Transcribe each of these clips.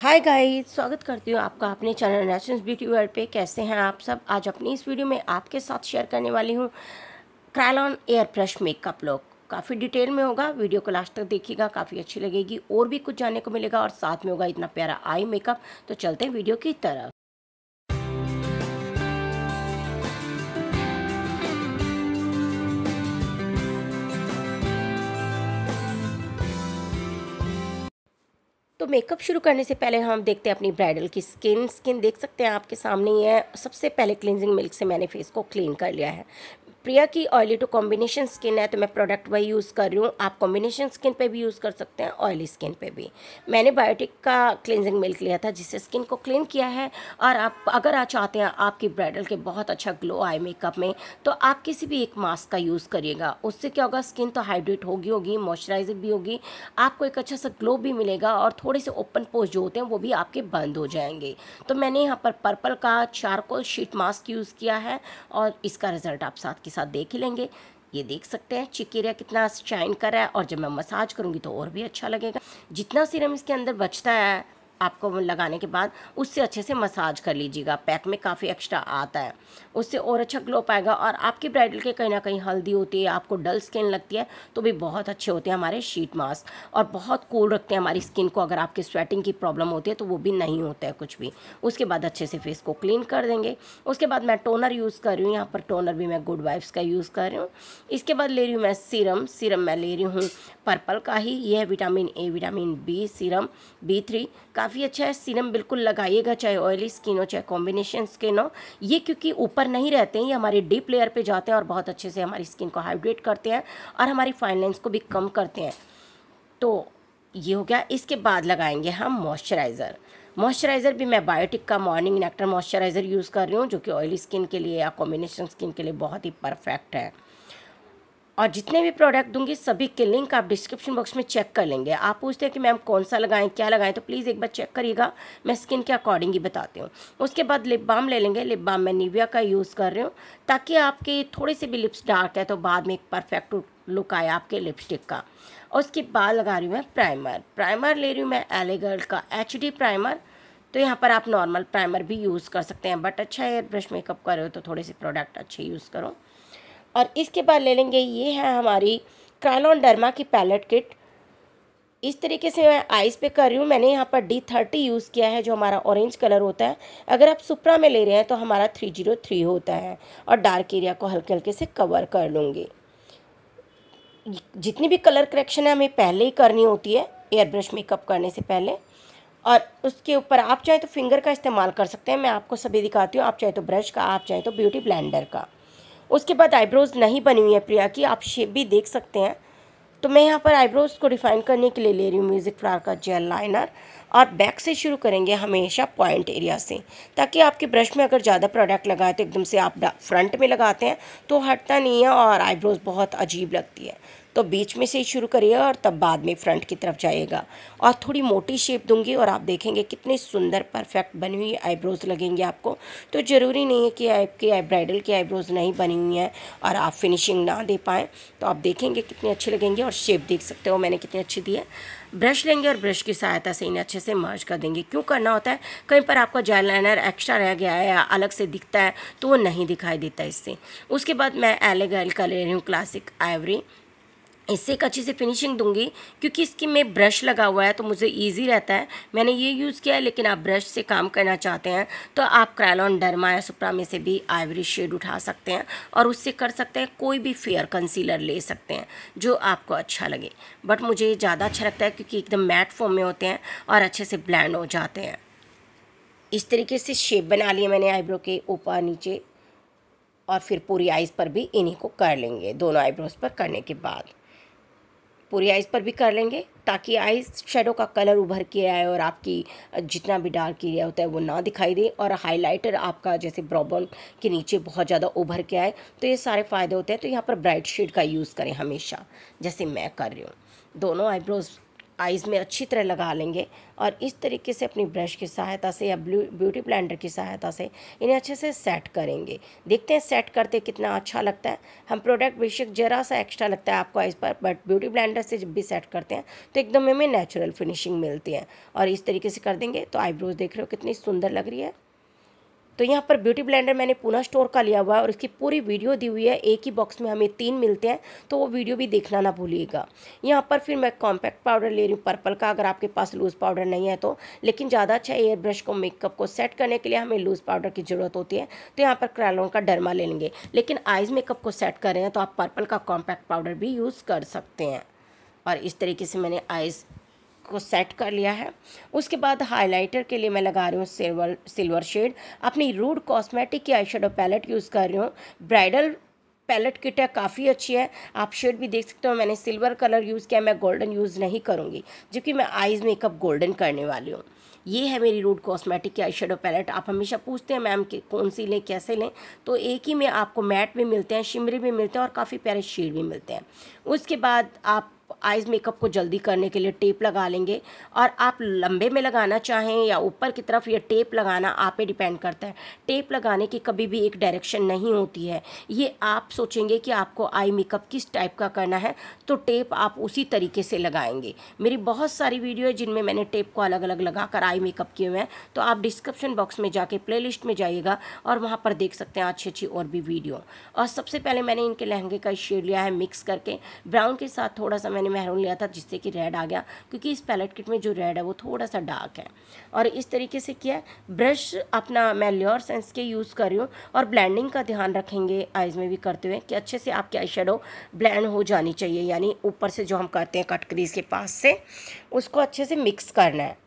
Hi guys, स्वागत करती हूँ आपका अपने चैनल नेचुरेंस ब्यूटी वर्ल्ड पे। कैसे हैं आप सब। आज अपनी इस वीडियो में आपके साथ शेयर करने वाली हूँ Kryolan air brush makeup look. काफ़ी डिटेल में होगा, वीडियो को लास्ट तक देखिएगा, काफ़ी अच्छी लगेगी और भी कुछ जानने को मिलेगा और साथ में होगा इतना प्यारा आई मेकअप। तो चलते हैं वीडियो की तरफ। तो मेकअप शुरू करने से पहले हम देखते हैं अपनी ब्राइडल की स्किन देख सकते हैं आपके सामने ही है। सबसे पहले क्लींजिंग मिल्क से मैंने फेस को क्लीन कर लिया है। प्रिया की ऑयली टू कॉम्बिनेशन स्किन है तो मैं प्रोडक्ट वही यूज़ कर रही हूँ। आप कॉम्बिनेशन स्किन पे भी यूज़ कर सकते हैं, ऑयली स्किन पे भी। मैंने बायोटिक का क्लींजिंग मिल्क लिया था जिससे स्किन को क्लीन किया है। और आप अगर आप चाहते हैं आपकी ब्राइडल के बहुत अच्छा ग्लो आए मेकअप में, तो आप किसी भी एक मास्क का यूज़ करिएगा। उससे क्या होगा, स्किन तो हाइड्रेट होगी, मॉइस्चराइजर भी होगी, आपको एक अच्छा सा ग्लो भी मिलेगा और थोड़े से ओपन पोर्स जो होते हैं वो भी आपके बंद हो जाएंगे। तो मैंने यहाँ पर पर्पल का चारकोल शीट मास्क यूज़ किया है और इसका रिजल्ट आप साथ के साथ देख ही लेंगे। ये देख सकते हैं चिक एरिया कितना शाइन कर रहा है और जब मैं मसाज करूँगी तो और भी अच्छा लगेगा। जितना सीरम इसके अंदर बचता है आपको लगाने के बाद, उससे अच्छे से मसाज कर लीजिएगा। पैक में काफ़ी एक्स्ट्रा आता है, उससे और अच्छा ग्लो पाएगा। और आपकी ब्राइडल के कहीं ना कहीं हल्दी होती है, आपको डल स्किन लगती है, तो भी बहुत अच्छे होते हैं हमारे शीट मास्क और बहुत कूल रखते हैं हमारी स्किन को। अगर आपकी स्वेटिंग की प्रॉब्लम होती है तो वो भी नहीं होता है कुछ भी। उसके बाद अच्छे से फेस को क्लीन कर देंगे। उसके बाद मैं टोनर यूज़ कर रही हूँ। यहाँ पर टोनर भी मैं गुड वाइब्स का यूज़ कर रही हूँ। इसके बाद ले रही हूँ मैं सीरम मैं ले रही हूँ पर्पल का ही। यह vitamin A vitamin B serum B3 काफ़ी अच्छा है। सीरम बिल्कुल लगाइएगा, चाहे ऑयली स्किन हो चाहे कॉम्बिनेशन स्किन हो। ये क्योंकि ऊपर नहीं रहते हैं, ये हमारे डीप लेयर पे जाते हैं और बहुत अच्छे से हमारी स्किन को हाइड्रेट करते हैं और हमारी फाइन लाइंस को भी कम करते हैं। तो ये हो गया। इसके बाद लगाएंगे हम मॉइस्चराइज़र भी मैं बायोटिक का मॉर्निंग नेक्टर मॉइस्चराइज़र यूज़ कर रही हूँ, जो कि ऑयली स्किन के लिए या कॉम्बिनेशन स्किन के लिए बहुत ही परफेक्ट है। और जितने भी प्रोडक्ट दूंगी सभी के लिंक आप डिस्क्रिप्शन बॉक्स में चेक कर लेंगे। आप पूछते हैं कि मैम कौन सा लगाएं, क्या लगाएं, तो प्लीज़ एक बार चेक करिएगा, मैं स्किन के अकॉर्डिंग ही बताती हूँ। उसके बाद लिप बाम ले लेंगे। लिप बाम मैं निविया का यूज़ कर रही हूँ ताकि आपके थोड़े से भी लिप्स डार्क है तो बाद में एक परफेक्ट लुक आए आपके लिपस्टिक का। और उसके बाद लगा रही हूँ मैं प्राइमर ले रही हूँ मैं एलेगर्ल का HD प्राइमर। तो यहाँ पर आप नॉर्मल प्राइमर भी यूज़ कर सकते हैं, बट अच्छा एयर ब्रश मेकअप कर रहे हो तो थोड़े से प्रोडक्ट अच्छे यूज़ करो। और इसके बाद ले लेंगे, ये है हमारी क्रायलॉन डर्मा की पैलेट किट। इस तरीके से मैं आइज़ पे कर रही हूँ। मैंने यहाँ पर D30 यूज़ किया है जो हमारा ऑरेंज कलर होता है। अगर आप सुप्रा में ले रहे हैं तो हमारा 303 होता है। और डार्क एरिया को हल्के हल्के से कवर कर लूँगी। जितनी भी कलर करेक्शन है हमें पहले ही करनी होती है एयर ब्रश मेकअप करने से पहले। और उसके ऊपर आप चाहे तो फिंगर का इस्तेमाल कर सकते हैं, मैं आपको सभी दिखाती हूँ। आप चाहे तो ब्रश का, आप चाहे तो ब्यूटी ब्लेंडर का। उसके बाद आईब्रोज़ नहीं बनी हुई है प्रिया की, आप शेप भी देख सकते हैं। तो मैं यहाँ पर आईब्रोज़ को डिफ़ाइन करने के लिए ले रही हूँ म्यूज़िक फ्लावर का जेल लाइनर। और बैक से शुरू करेंगे हमेशा पॉइंट एरिया से, ताकि आपके ब्रश में अगर ज़्यादा प्रोडक्ट लगाए तो एकदम से आप फ्रंट में लगाते हैं तो हटता नहीं है और आईब्रोज़ बहुत अजीब लगती है। तो बीच में से ही शुरू करिएगा और तब बाद में फ्रंट की तरफ जाइएगा। और थोड़ी मोटी शेप दूंगी और आप देखेंगे कितनी सुंदर परफेक्ट बनी हुई आईब्रोज़ लगेंगे आपको। तो ज़रूरी नहीं है कि आपकी ब्राइडल की आईब्रोज़ नहीं बनी हुई हैं और आप फिनिशिंग ना दे पाएँ। तो आप देखेंगे कितनी अच्छी लगेंगी और शेप देख सकते हो मैंने कितनी अच्छी दी है। ब्रश लेंगे और ब्रश की सहायता से इन्हें अच्छे से मर्ज कर देंगे। क्यों करना होता है, कहीं पर आपका जेल लाइनर एक्स्ट्रा रह गया है या अलग से दिखता है तो वो नहीं दिखाई देता इससे। उसके बाद मैं एलेगर्ल का ले रही हूँ क्लासिक आइवरी। इससे एक अच्छी सी फिनिशिंग दूंगी क्योंकि इसकी में ब्रश लगा हुआ है तो मुझे इजी रहता है, मैंने ये यूज़ किया है। लेकिन आप ब्रश से काम करना चाहते हैं तो आप क्रायलॉन डर्मा या सुप्रा में से भी आइवरी शेड उठा सकते हैं और उससे कर सकते हैं। कोई भी फेयर कंसीलर ले सकते हैं जो आपको अच्छा लगे, बट मुझे ज़्यादा अच्छा लगता है क्योंकि एकदम मैट फॉर्म में होते हैं और अच्छे से ब्लेंड हो जाते हैं। इस तरीके से शेप बना लिया मैंने आईब्रो के ऊपर नीचे। और फिर पूरी आइज़ पर भी इन्हीं को कर लेंगे। दोनों आईब्रोज़ पर करने के बाद पूरी आइज़ पर भी कर लेंगे ताकि आइज़ शेडो का कलर उभर के आए और आपकी जितना भी डार्क एरिया होता है वो ना दिखाई दे। और हाइलाइटर आपका जैसे ब्रॉबन के नीचे बहुत ज़्यादा उभर के आए, तो ये सारे फ़ायदे होते हैं। तो यहाँ पर ब्राइट शेड का यूज़ करें हमेशा, जैसे मैं कर रही हूँ। दोनों आईब्रोज़ आइज़ में अच्छी तरह लगा लेंगे और इस तरीके से अपनी ब्रश की सहायता से या ब्यूटी ब्लेंडर की सहायता से इन्हें अच्छे से सेट करेंगे। देखते हैं सेट करते कितना अच्छा लगता है। हम प्रोडक्ट बेशक ज़रा सा एक्स्ट्रा लगता है आपको आइज़ पर, बट ब्यूटी ब्लेंडर से जब भी सेट करते हैं तो एकदम हमें नेचुरल फिनिशिंग मिलती है। और इस तरीके से कर देंगे तो आईब्रोज देख रहे हो कितनी सुंदर लग रही है। तो यहाँ पर ब्यूटी ब्लेंडर मैंने पूना स्टोर का लिया हुआ है और इसकी पूरी वीडियो दी हुई है। एक ही बॉक्स में हमें 3 मिलते हैं, तो वो वीडियो भी देखना ना भूलिएगा। यहाँ पर फिर मैं कॉम्पैक्ट पाउडर ले रही हूँ पर्पल का, अगर आपके पास लूज़ पाउडर नहीं है तो, लेकिन ज़्यादा अच्छा एयर ब्रश को मेकअप को सेट करने के लिए हमें लूज़ पाउडर की ज़रूरत होती है। तो यहाँ पर क्रयोलन का डर्मा ले लेंगे, लेकिन आइज़ मेकअप को सेट कर रहे हैं तो आप पर्पल का कॉम्पैक्ट पाउडर भी यूज़ कर सकते हैं। और इस तरीके से मैंने आइज़ को सेट कर लिया है। उसके बाद हाइलाइटर के लिए मैं लगा रही हूँ सिल्वर शेड। अपनी रूड कॉस्मेटिक की आई शेडो पैलेट यूज़ कर रही हूँ। ब्राइडल पैलेट किट है, काफ़ी अच्छी है। आप शेड भी देख सकते हो, मैंने सिल्वर कलर यूज़ किया, मैं गोल्डन यूज़ नहीं करूँगी जबकि मैं आइज़ मेकअप गोल्डन करने वाली हूँ। ये है मेरी रूड कॉस्मेटिक की आई शेडो पैलेट। आप हमेशा पूछते हैं मैम कि कौन सी लें, कैसे लें, तो एक ही में आपको मैट भी मिलते हैं, शिमरी भी मिलते हैं और काफ़ी प्यारे शेड भी मिलते हैं। उसके बाद आप आइज़ मेकअप को जल्दी करने के लिए टेप लगा लेंगे। और आप लंबे में लगाना चाहें या ऊपर की तरफ, ये टेप लगाना आप पे डिपेंड करता है। टेप लगाने की कभी भी एक डायरेक्शन नहीं होती है। ये आप सोचेंगे कि आपको आई मेकअप किस टाइप का करना है तो टेप आप उसी तरीके से लगाएंगे। मेरी बहुत सारी वीडियो है जिनमें मैंने टेप को अलग अलग लगा कर आई मेकअप किए हुए हैं, तो आप डिस्क्रिप्शन बॉक्स में जाके प्लेलिस्ट में जाइएगा और वहाँ पर देख सकते हैं अच्छी अच्छी और भी वीडियो। और सबसे पहले मैंने इनके लहंगे का शेड लिया है मिक्स करके, ब्राउन के साथ थोड़ा सा मैंने मैरून लिया था जिससे कि रेड आ गया, क्योंकि इस पैलेट किट में जो रेड है वो थोड़ा सा डार्क है। और इस तरीके से किया। ब्रश अपना मैं लेयर सेंस के यूज़ कर रही हूँ और ब्लेंडिंग का ध्यान रखेंगे आइज़ में भी करते हुए कि अच्छे से आपकी आई शेडो ब्लेंड हो जानी चाहिए, यानी ऊपर से जो हम करते हैं कट क्रीज के पास से उसको अच्छे से मिक्स करना है।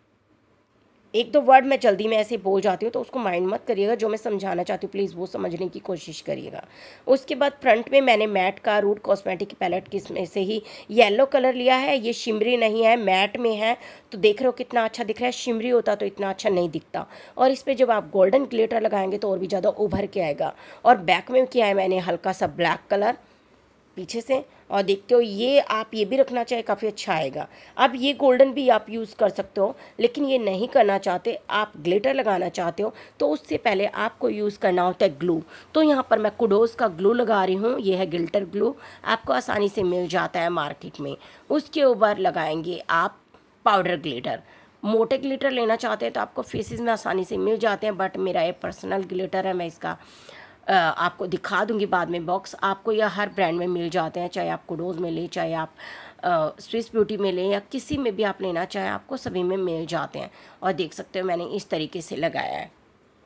एक दो वर्ड मैं जल्दी में ऐसे बोल जाती हूँ तो उसको माइंड मत करिएगा, जो मैं समझाना चाहती हूँ प्लीज़ वो समझने की कोशिश करिएगा। उसके बाद फ्रंट में मैंने मैट का रूट कॉस्मेटिक की पैलेट की इसमें से ही येलो कलर लिया है। ये शिमरी नहीं है, मैट में है, तो देख रहे हो कितना अच्छा दिख रहा है। शिमरी होता तो इतना अच्छा नहीं दिखता। और इस पर जब आप गोल्डन ग्लिटर लगाएंगे तो और भी ज़्यादा उभर के आएगा। और बैक में किया है मैंने हल्का सा ब्लैक कलर पीछे से, और देखते हो ये आप ये भी रखना चाहे काफ़ी अच्छा आएगा। अब ये गोल्डन भी आप यूज़ कर सकते हो, लेकिन ये नहीं करना चाहते, आप ग्लिटर लगाना चाहते हो तो उससे पहले आपको यूज़ करना होता है ग्लू। तो यहाँ पर मैं कुडोस का ग्लू लगा रही हूँ। ये है गिल्टर ग्लू, आपको आसानी से मिल जाता है मार्केट में। उसके ऊपर लगाएंगे आप पाउडर ग्लिटर। मोटे ग्लिटर लेना चाहते हैं तो आपको फेसेस में आसानी से मिल जाते हैं, बट मेरा ये पर्सनल ग्लिटर है, मैं इसका आपको दिखा दूंगी बाद में बॉक्स। आपको यह हर ब्रांड में मिल जाते हैं, चाहे आप कुडोज में लें, चाहे आप स्विस ब्यूटी में लें, या किसी में भी आप लेना चाहें आपको सभी में मिल जाते हैं। और देख सकते हो मैंने इस तरीके से लगाया है,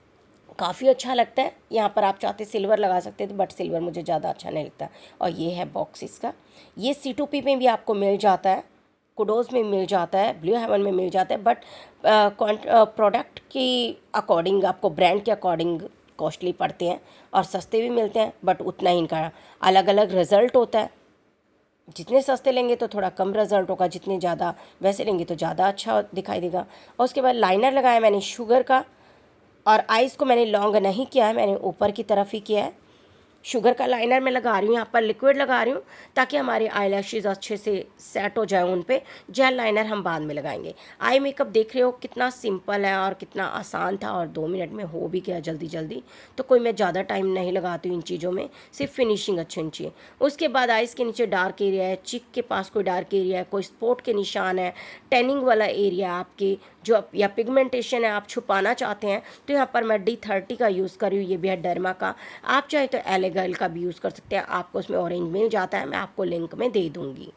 काफ़ी अच्छा लगता है। यहाँ पर आप चाहते सिल्वर लगा सकते थे, बट सिल्वर मुझे ज़्यादा अच्छा नहीं लगता। और ये है बॉक्स इसका। ये C2P में भी आपको मिल जाता है, कुडोज में मिल जाता है, ब्लू हेवन में मिल जाता है, बट प्रोडक्ट की अकॉर्डिंग आपको ब्रांड के अकॉर्डिंग कॉस्टली पड़ते हैं और सस्ते भी मिलते हैं, बट उतना ही इनका अलग अलग रिज़ल्ट होता है। जितने सस्ते लेंगे तो थोड़ा कम रिजल्ट होगा, जितने ज़्यादा वैसे लेंगे तो ज़्यादा अच्छा दिखाई देगा। और उसके बाद लाइनर लगाया मैंने शुगर का, और आइज़ को मैंने लॉन्ग नहीं किया है, मैंने ऊपर की तरफ ही किया है। शुगर का लाइनर मैं लगा रही हूँ, यहाँ पर लिक्विड लगा रही हूँ ताकि हमारे आई लैशेज़ अच्छे से सेट हो जाए उन पे। जेल लाइनर हम बाद में लगाएंगे। आई मेकअप देख रहे हो कितना सिंपल है और कितना आसान था, और 2 मिनट में हो भी गया जल्दी जल्दी। तो कोई मैं ज़्यादा टाइम नहीं लगाती हूँ इन चीज़ों में, सिर्फ फिनिशिंग अच्छी होनी चाहिए। उसके बाद आइज़ के नीचे डार्क एरिया है, चिक के पास कोई डार्क एरिया है, कोई स्पॉट के निशान है, टैनिंग वाला एरिया आपके जो या पिगमेंटेशन है आप छुपाना चाहते हैं, तो यहाँ पर मैं D30 का यूज़ कर रही हूँ। ये भी है डर्मा का, आप चाहे तो एलेगल का भी यूज़ कर सकते हैं, आपको उसमें ऑरेंज मिल जाता है, मैं आपको लिंक में दे दूँगी।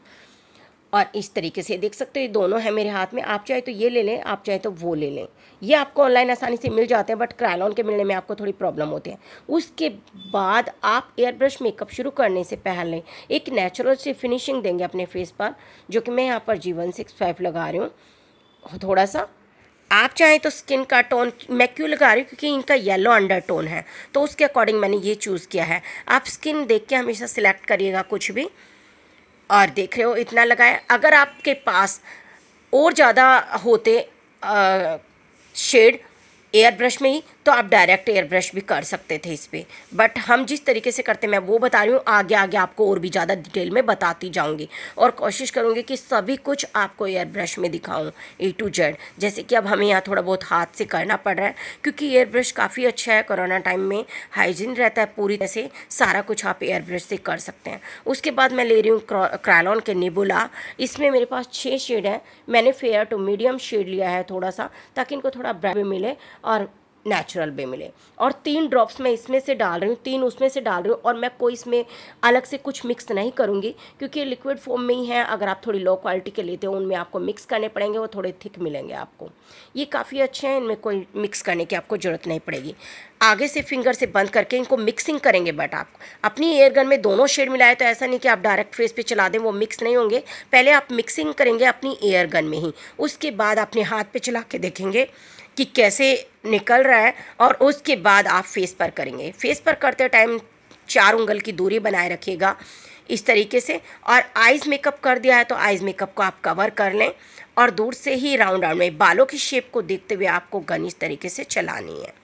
और इस तरीके से देख सकते हो ये दोनों है मेरे हाथ में, आप चाहे तो ये ले लें, आप चाहे तो वो ले लें। ये आपको ऑनलाइन आसानी से मिल जाते हैं, बट क्रायलॉन के मिलने में आपको थोड़ी प्रॉब्लम होती है। उसके बाद आप एयर ब्रश मेकअप शुरू करने से पहले एक नेचुरल सी फिनिशिंग देंगे अपने फेस पर, जो कि मैं यहाँ पर G165 लगा रही हूँ थोड़ा सा। आप चाहें तो स्किन का टोन, मैं क्यों लगा रही हूँ क्योंकि इनका येलो अंडरटोन है, तो उसके अकॉर्डिंग मैंने ये चूज़ किया है। आप स्किन देख के हमेशा सिलेक्ट करिएगा कुछ भी। और देख रहे हो इतना लगाया। अगर आपके पास और ज़्यादा होते शेड एयर ब्रश में ही, तो आप डायरेक्ट एयर ब्रश भी कर सकते थे इस पर, बट हम जिस तरीके से करते हैं मैं वो बता रही हूँ। आगे आगे आपको और भी ज़्यादा डिटेल में बताती जाऊँगी और कोशिश करूँगी कि सभी कुछ आपको एयर ब्रश में दिखाऊँ A to Z। जैसे कि अब हमें यहाँ थोड़ा बहुत हाथ से करना पड़ रहा है क्योंकि एयर ब्रश काफ़ी अच्छा है। कोरोना टाइम में हाइजीन रहता है, पूरी तरह से सारा कुछ आप एयर ब्रश से कर सकते हैं। उसके बाद मैं ले रही हूँ क्रायलॉन के नेबुला। इसमें मेरे पास 6 शेड है। मैंने फेयर टू मीडियम शेड लिया है थोड़ा सा, ताकि इनको थोड़ा ब्राइट भी मिले और नेचुरल भी मिले। और 3 ड्रॉप्स मैं इसमें से डाल रही हूँ, 3 उसमें से डाल रही हूँ। और मैं कोई इसमें अलग से कुछ मिक्स नहीं करूँगी क्योंकि लिक्विड फॉर्म में ही है। अगर आप थोड़ी लो क्वालिटी के लेते हो उनमें आपको मिक्स करने पड़ेंगे, वो थोड़े थिक मिलेंगे आपको। ये काफ़ी अच्छे हैं, इनमें कोई मिक्स करने की आपको ज़रूरत नहीं पड़ेगी। आगे से फिंगर से बंद करके इनको मिक्सिंग करेंगे, बट आप अपनी एयर गन में दोनों शेड मिलाए तो ऐसा नहीं कि आप डायरेक्ट फेस पे चला दें, वो मिक्स नहीं होंगे। पहले आप मिक्सिंग करेंगे अपनी एयर गन में ही, उसके बाद अपने हाथ पे चला के देखेंगे कि कैसे निकल रहा है और उसके बाद आप फेस पर करेंगे। फेस पर करते टाइम 4 उंगल की दूरी बनाए रखिएगा इस तरीके से। और आइज़ मेकअप कर दिया है तो आइज़ मेकअप को आप कवर कर लें और दूर से ही राउंड राउंड में बालों की शेप को देखते हुए आपको गन इस तरीके से चलानी है।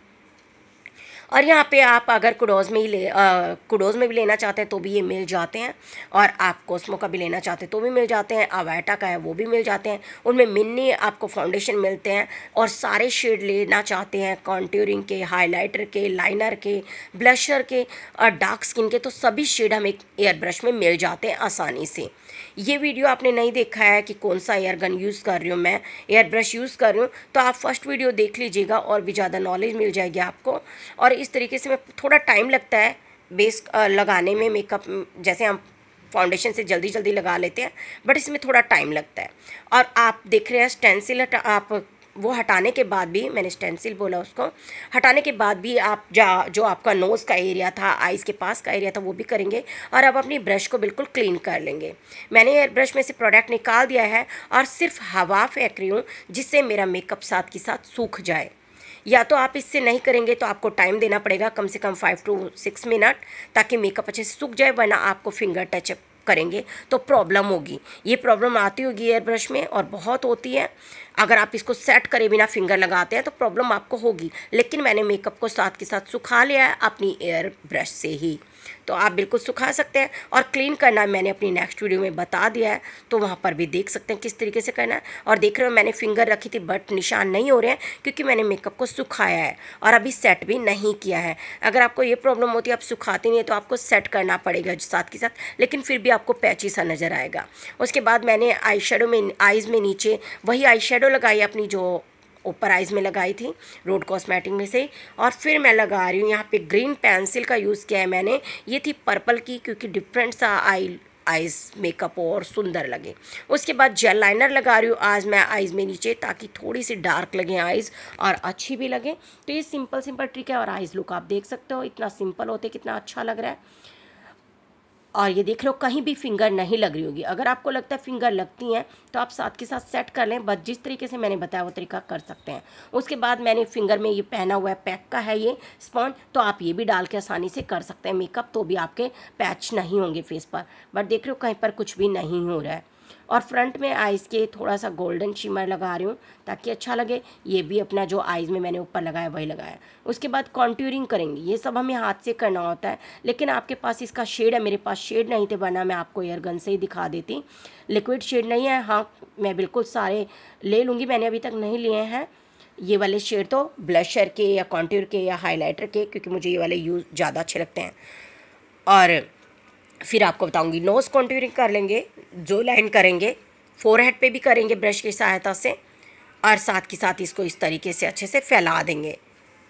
और यहाँ पे आप अगर कुडोज़ में ही कुडोज़ में भी लेना चाहते हैं तो भी ये मिल जाते हैं, और आप कोस्मो का भी लेना चाहते हैं तो भी मिल जाते हैं, अवाटा का है वो भी मिल जाते हैं। उनमें मिनी आपको फाउंडेशन मिलते हैं और सारे शेड लेना चाहते हैं कॉन्ट्यूरिंग के, हाइलाइटर के, लाइनर के, ब्लशर के और डार्क स्किन के, तो सभी शेड हमें एयर ब्रश में मिल जाते हैं आसानी से। ये वीडियो आपने नहीं देखा है कि कौन सा एयर गन यूज़ कर रही हूँ मैं, एयर ब्रश यूज़ कर रही हूँ, तो आप फर्स्ट वीडियो देख लीजिएगा और भी ज़्यादा नॉलेज मिल जाएगी आपको। और इस तरीके से मैं थोड़ा टाइम लगता है बेस लगाने में, मेकअप जैसे हम फाउंडेशन से जल्दी जल्दी लगा लेते हैं, बट इसमें थोड़ा टाइम लगता है। और आप देख रहे हैं स्टेंसिल आप वो हटाने के बाद भी, मैंने स्टेंसिल बोला उसको, हटाने के बाद भी आप जो आपका नोज़ का एरिया था, आइज़ के पास का एरिया था, वो भी करेंगे। और अब अपनी ब्रश को बिल्कुल क्लीन कर लेंगे। मैंने एयर ब्रश में से प्रोडक्ट निकाल दिया है और सिर्फ हवा फेंक रही हूँ जिससे मेरा मेकअप साथ के साथ सूख जाए। या तो आप इससे नहीं करेंगे तो आपको टाइम देना पड़ेगा कम से कम 5 to 6 मिनट, ताकि मेकअप अच्छे से सूख जाए, वरना आपको फिंगर टचअप करेंगे तो प्रॉब्लम होगी। ये प्रॉब्लम आती होगी एयर ब्रश में और बहुत होती है। अगर आप इसको सेट करे बिना फिंगर लगाते हैं तो प्रॉब्लम आपको होगी। लेकिन मैंने मेकअप को साथ के साथ सुखा लिया है अपनी एयर ब्रश से ही, तो आप बिल्कुल सुखा सकते हैं। और क्लीन करना मैंने अपनी नेक्स्ट वीडियो में बता दिया है, तो वहाँ पर भी देख सकते हैं किस तरीके से करना है। और देख रहे हो मैंने फिंगर रखी थी बट निशान नहीं हो रहे हैं क्योंकि मैंने मेकअप को सुखाया है और अभी सेट भी नहीं किया है। अगर आपको ये प्रॉब्लम होती है, आप सुखाते नहीं है, तो आपको सेट करना पड़ेगा साथ के साथ, लेकिन फिर भी आपको पैची सा नज़र आएगा। उसके बाद मैंने आई शेडो में, आइज़ में नीचे वही आई शेडो लगाई अपनी जो ऊपर आइज़ में लगाई थी रोड कॉस्मेटिक में से। और फिर मैं लगा रही हूँ यहाँ पे ग्रीन पेंसिल का यूज़ किया है मैंने, ये थी पर्पल की, क्योंकि डिफरेंट सा आइज़ मेकअप और सुंदर लगे। उसके बाद जेल लाइनर लगा रही हूँ आज मैं आइज़ में नीचे, ताकि थोड़ी सी डार्क लगे आइज़ और अच्छी भी लगे। तो ये सिंपल ट्रिक है। और आइज़ लुक आप देख सकते हो इतना सिंपल होते कितना अच्छा लग रहा है। और ये देख लो कहीं भी फिंगर नहीं लग रही होगी। अगर आपको लगता है फिंगर लगती हैं तो आप साथ के साथ सेट कर लें, बस जिस तरीके से मैंने बताया वो तरीका कर सकते हैं। उसके बाद मैंने फिंगर में ये पहना हुआ है पैक का है ये स्पॉन्ज, तो आप ये भी डाल के आसानी से कर सकते हैं मेकअप, तो भी आपके पैच नहीं होंगे फेस पर। बट देख रहे हो कहीं पर कुछ भी नहीं हो रहा है। और फ्रंट में आइज़ के थोड़ा सा गोल्डन शिमर लगा रही हूँ ताकि अच्छा लगे। ये भी अपना जो आइज़ में मैंने ऊपर लगाया वही लगाया। उसके बाद कॉन्ट्यूरिंग करेंगे, ये सब हमें हाथ से करना होता है, लेकिन आपके पास इसका शेड है, मेरे पास शेड नहीं थे, वरना मैं आपको एयर गन से ही दिखा देती। लिक्विड शेड नहीं है, हाँ मैं बिल्कुल सारे ले लूँगी, मैंने अभी तक नहीं लिए हैं ये वाले शेड, तो ब्लशर के या कॉन्ट्यूर के या हाईलाइटर के, क्योंकि मुझे ये वाले यूज़ ज़्यादा अच्छे लगते हैं। और फिर आपको बताऊंगी नोज़ कॉन्ट्यूरिंग कर लेंगे, जो लाइन करेंगे फोरहेड पे भी करेंगे ब्रश की सहायता से, और साथ के साथ इसको इस तरीके से अच्छे से फैला देंगे।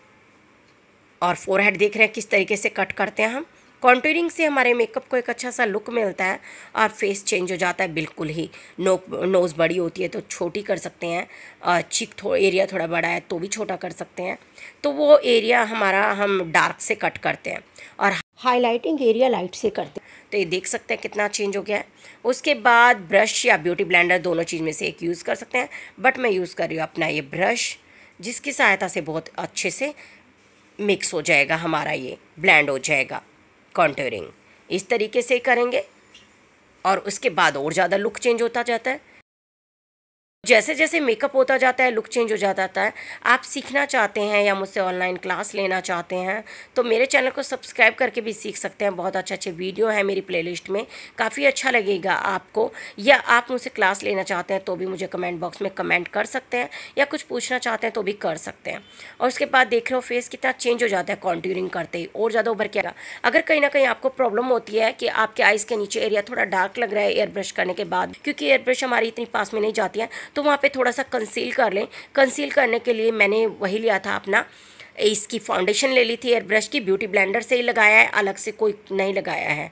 और फोरहेड देख रहे हैं किस तरीके से कट करते हैं हम। कॉन्ट्यूरिंग से हमारे मेकअप को एक अच्छा सा लुक मिलता है और फेस चेंज हो जाता है बिल्कुल ही। नोज़ बड़ी होती है तो छोटी कर सकते हैं, और चिक एरिया थोड़ा बड़ा है तो भी छोटा कर सकते हैं। तो वो एरिया हमारा हम डार्क से कट करते हैं और हाइलाइटिंग एरिया लाइट से करते हैं। तो ये देख सकते हैं कितना चेंज हो गया है। उसके बाद ब्रश या ब्यूटी ब्लेंडर दोनों चीज़ में से एक यूज़ कर सकते हैं, बट मैं यूज़ कर रही हूँ अपना ये ब्रश, जिसकी सहायता से बहुत अच्छे से मिक्स हो जाएगा हमारा, ये ब्लेंड हो जाएगा। कॉन्टूरिंग इस तरीके से करेंगे और उसके बाद और ज़्यादा लुक चेंज होता जाता है। जैसे जैसे मेकअप होता जाता है, लुक चेंज हो जाता है। आप सीखना चाहते हैं या मुझसे ऑनलाइन क्लास लेना चाहते हैं तो मेरे चैनल को सब्सक्राइब करके भी सीख सकते हैं। बहुत अच्छे अच्छे वीडियो हैं मेरी प्लेलिस्ट में, काफ़ी अच्छा लगेगा आपको। या आप मुझसे क्लास लेना चाहते हैं तो भी मुझे कमेंट बॉक्स में कमेंट कर सकते हैं, या कुछ पूछना चाहते हैं तो भी कर सकते हैं। और उसके बाद देख रहे हो फेस कितना चेंज हो जाता है कॉन्ट्यूरिंग करते ही, और ज़्यादा उभर के आएगा। अगर कहीं ना कहीं आपको प्रॉब्लम होती है कि आपके आइज़ के नीचे एरिया थोड़ा डार्क लग रहा है एयर ब्रश करने के बाद, क्योंकि एयर ब्रश हमारी इतनी पास में नहीं जाती है, तो वहाँ पे थोड़ा सा कंसील कर लें। कंसील करने के लिए मैंने वही लिया था अपना, इसकी फाउंडेशन ले ली थी एयर ब्रश की, ब्यूटी ब्लेंडर से ही लगाया है, अलग से कोई नहीं लगाया है।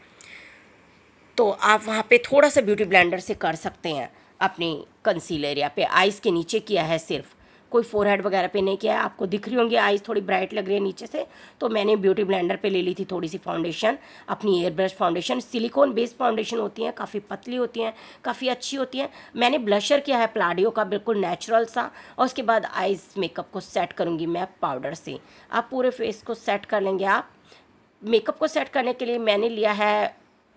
तो आप वहाँ पे थोड़ा सा ब्यूटी ब्लेंडर से कर सकते हैं अपनी कंसील एरिया पे। आइज़ के नीचे किया है सिर्फ, कोई फोरहेड वगैरह पे नहीं किया है। आपको दिख रही होंगी आइज़ थोड़ी ब्राइट लग रही है नीचे से, तो मैंने ब्यूटी ब्लेंडर पे ले ली थी थोड़ी सी फाउंडेशन, अपनी airbrush foundation. Silicone based foundation होती हैं, काफ़ी पतली होती हैं, काफ़ी अच्छी होती हैं। मैंने ब्लशर किया है प्लाडियो का, बिल्कुल नेचुरल सा। और उसके बाद आइज़ मेकअप को सेट करूँगी मैं पाउडर से। आप पूरे फेस को सेट कर लेंगे। आप मेकअप को सेट करने के लिए मैंने लिया है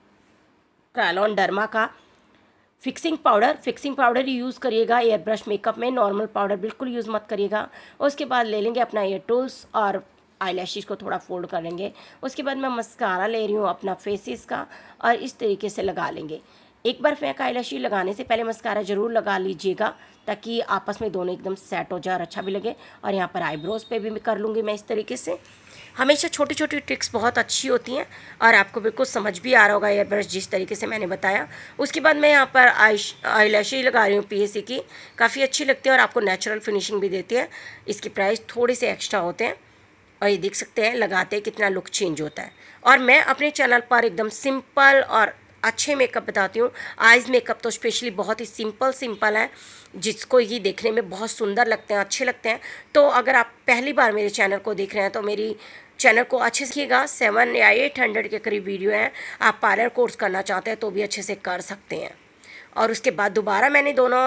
क्रायलॉन डर्मा का फिक्सिंग पाउडर ही यूज़ करिएगा एयर ब्रश मेकअप में, नॉर्मल पाउडर बिल्कुल यूज़ मत करिएगा। उसके बाद ले लेंगे अपना एयर टूल्स और आईलैशेस को थोड़ा फोल्ड कर लेंगे। उसके बाद मैं मस्कारा ले रही हूँ अपना फेसेस का, और इस तरीके से लगा लेंगे। एक बार फेक आईलैशेस लगाने से पहले मस्कारा ज़रूर लगा लीजिएगा, ताकि आपस में दोनों एकदम सेट हो जाए और अच्छा भी लगे। और यहाँ पर आईब्रोज पे भी कर लूँगी मैं इस तरीके से। हमेशा छोटी छोटी ट्रिक्स बहुत अच्छी होती हैं, और आपको बिल्कुल समझ भी आ रहा होगा एयर ब्रश जिस तरीके से मैंने बताया। उसके बाद मैं यहाँ पर आईलैशेस लगा रही हूँ पीएसी की, काफ़ी अच्छी लगती है और आपको नेचुरल फिनिशिंग भी देती है। इसकी प्राइस थोड़े से एक्स्ट्रा होते हैं, और ये देख सकते हैं लगाते हैं कितना लुक चेंज होता है। और मैं अपने चैनल पर एकदम सिंपल और अच्छे मेकअप बताती हूँ। आइज़ मेकअप तो स्पेशली बहुत ही सिंपल है, जिसको ये देखने में बहुत सुंदर लगते हैं, अच्छे लगते हैं। तो अगर आप पहली बार मेरे चैनल को देख रहे हैं तो मेरी चैनल को अच्छे से देखिएगा। 700 या 800 के करीब वीडियो हैं। आप पार्लर कोर्स करना चाहते हैं तो भी अच्छे से कर सकते हैं। और उसके बाद दोबारा मैंने दोनों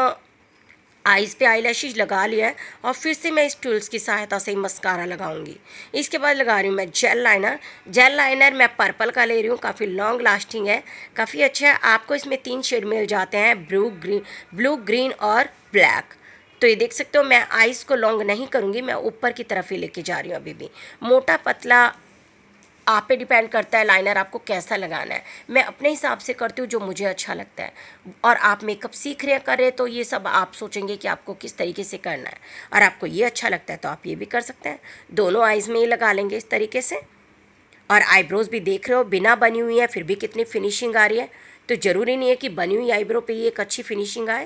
आइज़ पे आईलैशेस लगा लिया है, और फिर से मैं इस टूल्स की सहायता से ही मस्कारा लगाऊंगी। इसके बाद लगा रही हूँ मैं जेल लाइनर मैं पर्पल का ले रही हूँ, काफ़ी लॉन्ग लास्टिंग है, काफ़ी अच्छा है। आपको इसमें 3 शेड मिल जाते हैं, ब्लू ग्रीन और ब्लैक। तो ये देख सकते हो मैं आइज़ को लॉन्ग नहीं करूँगी, मैं ऊपर की तरफ ही लेके जा रही हूँ। अभी भी मोटा पतला आप पे डिपेंड करता है लाइनर आपको कैसा लगाना है। मैं अपने हिसाब से करती हूँ जो मुझे अच्छा लगता है। और आप मेकअप सीख रहे करें तो ये सब आप सोचेंगे कि आपको किस तरीके से करना है, और आपको ये अच्छा लगता है तो आप ये भी कर सकते हैं। दोनों आइज़ में ही लगा लेंगे इस तरीके से। और आईब्रोज भी देख रहे हो बिना बनी हुई है फिर भी कितनी फिनिशिंग आ रही है। तो ज़रूरी नहीं है कि बनी हुई आईब्रो पे ही एक अच्छी फिनिशिंग आए।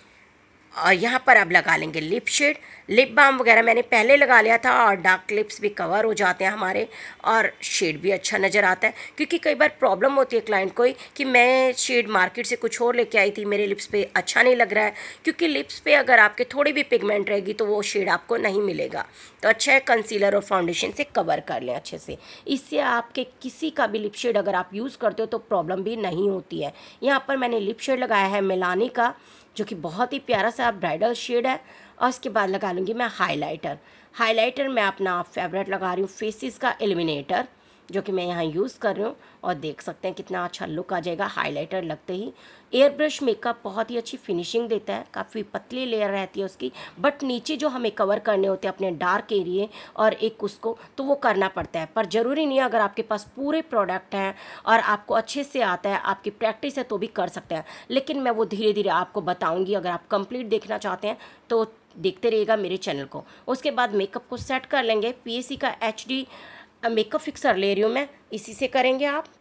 और यहाँ पर अब लगा लेंगे लिप शेड। लिप बाम वगैरह मैंने पहले लगा लिया था, और डार्क लिप्स भी कवर हो जाते हैं हमारे, और शेड भी अच्छा नज़र आता है। क्योंकि कई बार प्रॉब्लम होती है क्लाइंट को कि मैं शेड मार्केट से कुछ और लेके आई थी, मेरे लिप्स पे अच्छा नहीं लग रहा है। क्योंकि लिप्स पे अगर आपके थोड़ी भी पिगमेंट रहेगी तो वो शेड आपको नहीं मिलेगा। तो अच्छा है कंसीलर और फाउंडेशन से कवर कर लें अच्छे से। इससे आपके किसी का भी लिप शेड अगर आप यूज़ करते हो तो प्रॉब्लम भी नहीं होती है। यहाँ पर मैंने लिप शेड लगाया है मिलानी का, जो कि बहुत ही प्यारा सा ब्राइडल शेड है। और उसके बाद लगा लूँगी मैं हाइलाइटर मैं अपना फेवरेट लगा रही हूँ फेसिस का इल्यूमिनेटर, जो कि मैं यहाँ यूज़ कर रही हूँ। और देख सकते हैं कितना अच्छा लुक आ जाएगा हाइलाइटर लगते ही। एयर ब्रश मेकअप बहुत ही अच्छी फिनिशिंग देता है, काफ़ी पतली लेयर रहती है उसकी, बट नीचे जो हमें कवर करने होते हैं अपने डार्क एरिए और एक उसको, तो वो करना पड़ता है। पर ज़रूरी नहीं है, अगर आपके पास पूरे प्रोडक्ट हैं और आपको अच्छे से आता है, आपकी प्रैक्टिस है, तो भी कर सकते हैं। लेकिन मैं वो धीरे धीरे आपको बताऊँगी। अगर आप कंप्लीट देखना चाहते हैं तो देखते रहिएगा मेरे चैनल को। उसके बाद मेकअप को सेट कर लेंगे। पीएसी का HD मेकअप फिक्सर ले रही हूँ मैं, इसी से करेंगे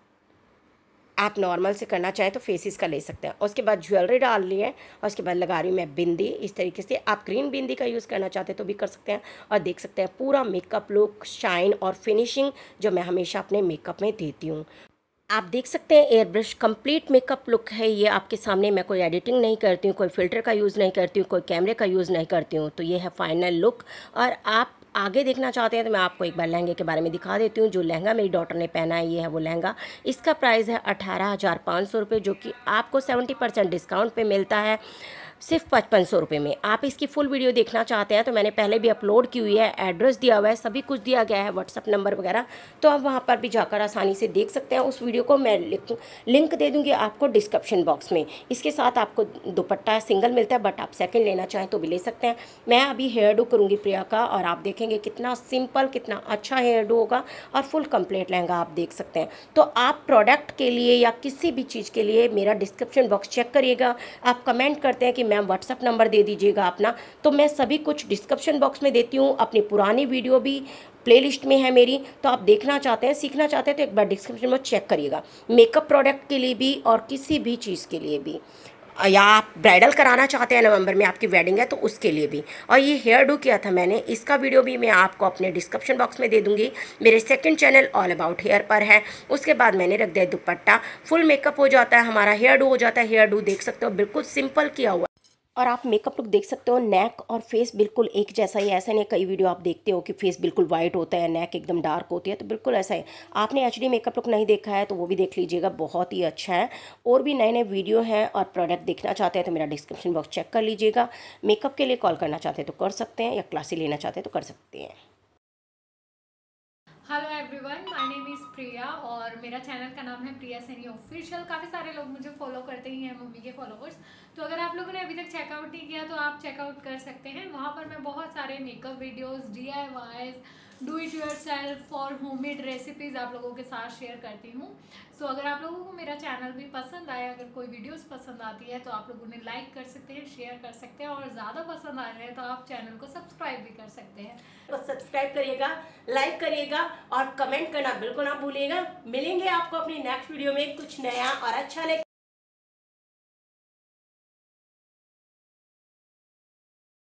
आप नॉर्मल से करना चाहें तो फेसिस का ले सकते हैं। उसके बाद ज्वेलरी डाल ली है, और उसके बाद लगा रही हूँ मैं बिंदी इस तरीके से। आप ग्रीन बिंदी का यूज़ करना चाहते हैं तो भी कर सकते हैं। और देख सकते हैं पूरा मेकअप लुक, शाइन और फिनिशिंग जो मैं हमेशा अपने मेकअप में देती हूँ। आप देख सकते हैं air brush complete makeup look है ये आपके सामने। मैं कोई एडिटिंग नहीं करती हूँ, कोई फ़िल्टर का यूज़ नहीं करती हूँ, कोई कैमरे का यूज़ नहीं करती हूँ। तो ये है फाइनल लुक। और आप आगे देखना चाहते हैं तो मैं आपको एक बार लहंगे के बारे में दिखा देती हूँ। जो लहंगा मेरी डॉटर ने पहना है, ये है वो लहंगा। इसका प्राइस है 18,500 रुपये, जो कि आपको 70% डिस्काउंट पे मिलता है। सिर्फ 5500 रुपये में। आप इसकी फुल वीडियो देखना चाहते हैं तो मैंने पहले भी अपलोड की हुई है, एड्रेस दिया हुआ है, सभी कुछ दिया गया है, व्हाट्सअप नंबर वगैरह, तो आप वहाँ पर भी जाकर आसानी से देख सकते हैं। उस वीडियो को मैं लिंक दे दूँगी आपको डिस्क्रिप्शन बॉक्स में। इसके साथ आपको दुपट्टा सिंगल मिलता है, बट आप सेकेंड लेना चाहें तो भी ले सकते हैं। मैं अभी हेयर डू करूँगी प्रिया का, और आप देखेंगे कितना सिंपल, कितना अच्छा हेयर डू होगा, और फुल कंप्लीट लहंगा आप देख सकते हैं। तो आप प्रोडक्ट के लिए या किसी भी चीज़ के लिए मेरा डिस्क्रिप्शन बॉक्स चेक करिएगा। आप कमेंट करते हैं कि मैम व्हाट्सअप नंबर दे दीजिएगा अपना, तो मैं सभी कुछ डिस्क्रिप्शन बॉक्स में देती हूँ। अपनी पुरानी वीडियो भी प्लेलिस्ट में है मेरी, तो आप देखना चाहते हैं, सीखना चाहते हैं तो एक बार डिस्क्रिप्शन में चेक करिएगा। मेकअप प्रोडक्ट के लिए भी और किसी भी चीज़ के लिए भी, या आप ब्राइडल कराना चाहते हैं, नवंबर में आपकी वेडिंग है तो उसके लिए भी। और ये हेयर डू किया था मैंने, इसका वीडियो भी मैं आपको अपने डिस्क्रिप्शन बॉक्स में दे दूंगी। मेरे second channel all about hair पर है। उसके बाद मैंने रख दिया दुपट्टा, फुल मेकअप हो जाता है हमारा, हेयर डू हो जाता है। हेयर डू देख सकते हो बिल्कुल सिंपल किया हुआ, और आप मेकअप लुक देख सकते हो। नेक और फेस बिल्कुल एक जैसा ही, ऐसा नहीं कई वीडियो आप देखते हो कि फेस बिल्कुल वाइट होता है, नेक एकदम डार्क होती है, तो बिल्कुल ऐसा है। आपने एचडी मेकअप लुक नहीं देखा है तो वो भी देख लीजिएगा, बहुत ही अच्छा है। और भी नए नए वीडियो हैं और प्रोडक्ट देखना चाहते हैं तो मेरा डिस्क्रिप्शन बॉक्स चेक कर लीजिएगा। मेकअप के लिए कॉल करना चाहते हैं तो कर सकते हैं, या क्लासेस लेना चाहते हैं तो कर सकते हैं। Hello everyone, my name is Priya और मेरा चैनल का नाम है प्रिया सैनी ऑफिशियल। काफ़ी सारे लोग मुझे फॉलो करते ही हैं, मम्मी के फॉलोवर्स। तो अगर आप लोगों ने अभी तक चेकआउट नहीं किया तो आप चेकआउट कर सकते हैं। वहाँ पर मैं बहुत सारे makeup videos, DIYs, do it yourself और होममेड रेसिपीज़ आप लोगों के साथ शेयर करती हूँ। सो अगर आप लोगों को मेरा चैनल भी पसंद आया, अगर कोई वीडियोस पसंद आती है तो आप लोगों ने लाइक कर सकते हैं, शेयर कर सकते हैं, और ज़्यादा पसंद आ रहे हैं तो आप चैनल को सब्सक्राइब भी कर सकते हैं। तो सब्सक्राइब करिएगा, लाइक करिएगा और कमेंट करना बिल्कुल ना भूलिएगा। मिलेंगे आपको अपनी नेक्स्ट वीडियो में कुछ नया और अच्छा।